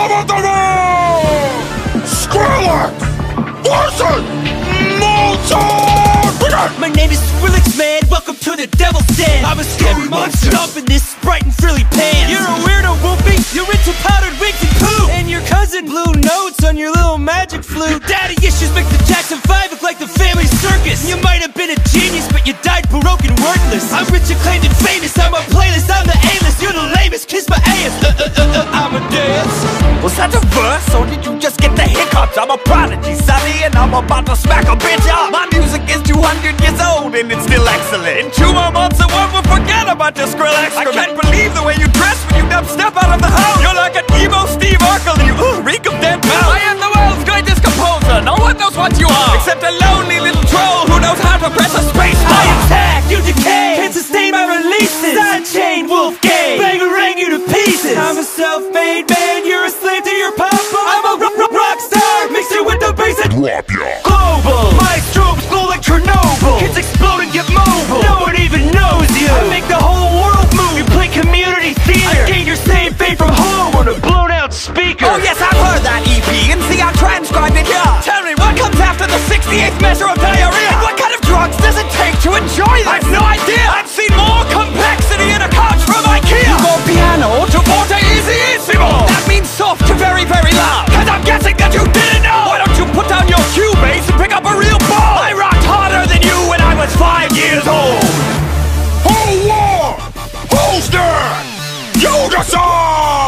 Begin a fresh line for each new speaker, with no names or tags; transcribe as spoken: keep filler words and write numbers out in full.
about the road? Skrillex versus Molten!
My name is Skrillex, man, welcome to the Devil's Den. I'm a scary monster up in this Sprite and frilly pants. You're a weirdo, Wolfie, you're into powdered wigs and poo. And your cousin blew notes on your little magic flute. Daddy issues make the Jackson five look like the family circus. You might have been a genius, but you died broke and worthless. I'm rich, acclaimed, and famous, I'm a playlist, I'm the A-list. You're the lamest, kiss my ass, uh, uh, uh, uh, I'm a dance.
Was that a verse, or did you just get the hiccups? I'm a prodigy, Sonny, and I'm about to smack a bitch up. My music is two hundred years old, and it's still excellent. In two more months, the world will forget about your Skrillex. I can't believe the way you dress when you dumb step out of the house. You're like an emo Steve Urkel, you ooh, reek of dead mouse. I am the world's greatest composer, no one knows what you are, except a lonely little troll who knows how to press a space bar.
I attack, you decay, can't sustain my releases. Sidechain, Wolfgang, bang-a-rang you to pieces. I'm a self-made man, you're a slave to your papa. I'm a rock, rock, rock star, mix it with the bass and
Drop ya.
global. My strobes glow like Chernobyl. Kids explode and get mobile. No one even knows you. I make the whole world move. You play community theater. I gain your same fame from home on a blown out speaker.
Oh yes, I've heard that E P, and see I transcribed it here. Tell me, what comes after the sixty-eighth measure of diarrhea? And what kind of drugs does it take to enjoy this? I've no idea! I've seen more complexity in a couch from IKEA! You go piano to forte easyissimo! That means soft to very, very loud! Cause I'm guessing that you didn't know! Why don't you put down your Cubase and pick up a real ball? I rocked harder than you when I was five years old!
Who won? Who's there? You decide!